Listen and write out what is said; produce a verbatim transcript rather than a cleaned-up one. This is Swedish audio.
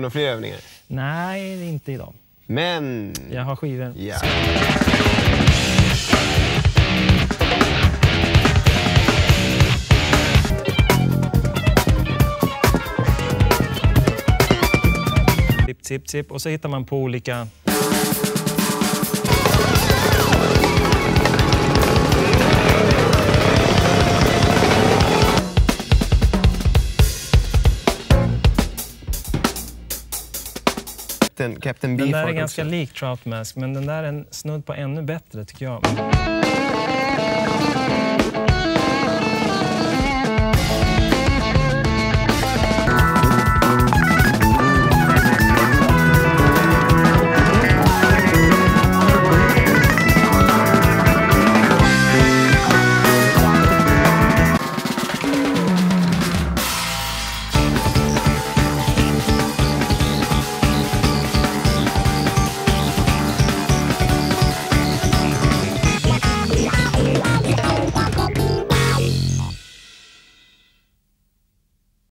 några fler övningar? Nej, inte idag. Men... Jag har skivor. Ja. Tip, tip, tip. Och så hittar man på olika... Captain, Captain Den där är också. ganska lik Trout Mask, men den där är en snudd på ännu bättre tycker jag.